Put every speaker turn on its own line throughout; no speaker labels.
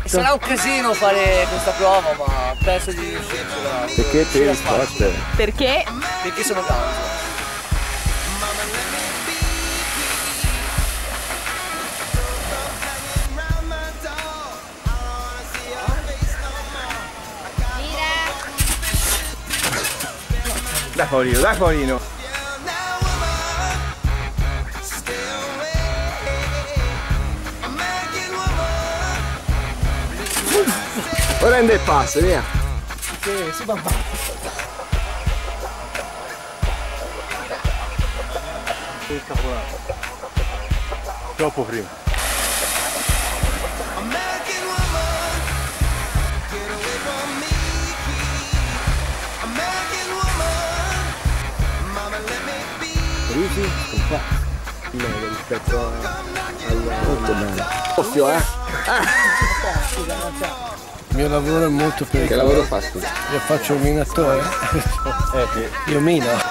Sarà un casino fare questa prova, ma penso di riuscircela.
Perché te sport?
Perché?
Perché sono ganzo.
Dai Paolino, dai Paolino! Prende il passo, via!
Sì, si va.
Il caporale. Troppo prima.
Risi? Meglio rispetto al molto bene.
Soffio,
Il mio lavoro è molto pericoloso.
Che lavoro fai tu?
Io faccio il minatore.
Sì.
Io mino.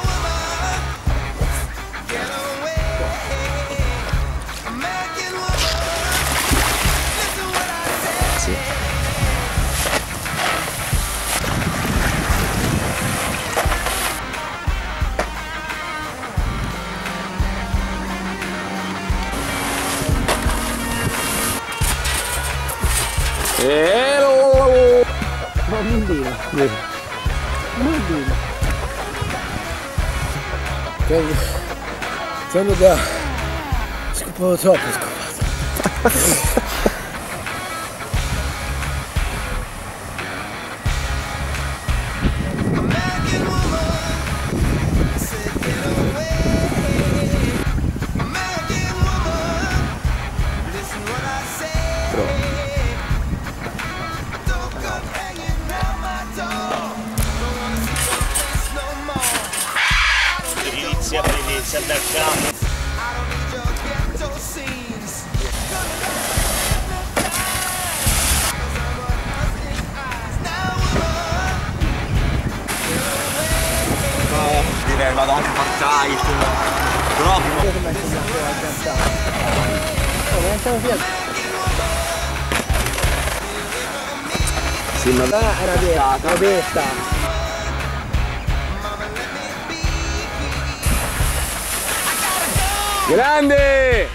Ma mondino. Mondino. Quello da... Scopavo troppo, scopato.
Inizia dal campo.
Direi vado anche per tight. Proprio.
Sì, ma era detta.
Grande!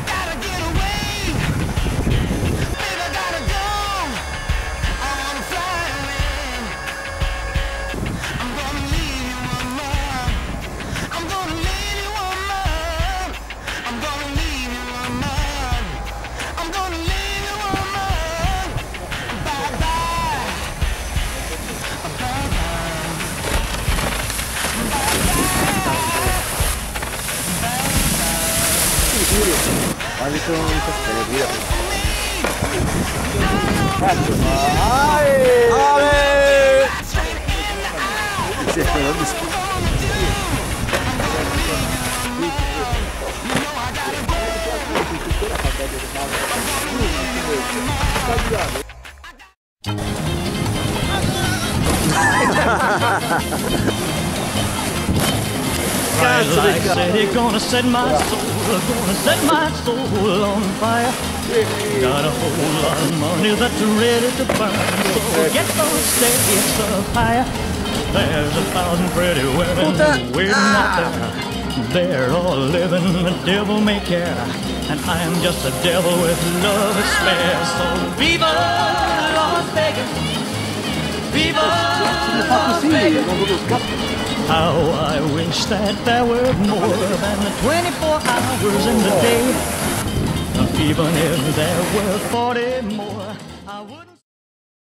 Gonna set my soul on fire. Got a whole lot of money that's ready to burn. So get those stakes up higher. There's 1,000 pretty women waiting out there. They're all living the devil may care, and I'm just a devil with love to spare. So viva Las Vegas, viva Las Vegas. How I wish that there were more than 24 hours in the day, even if there were 40 more.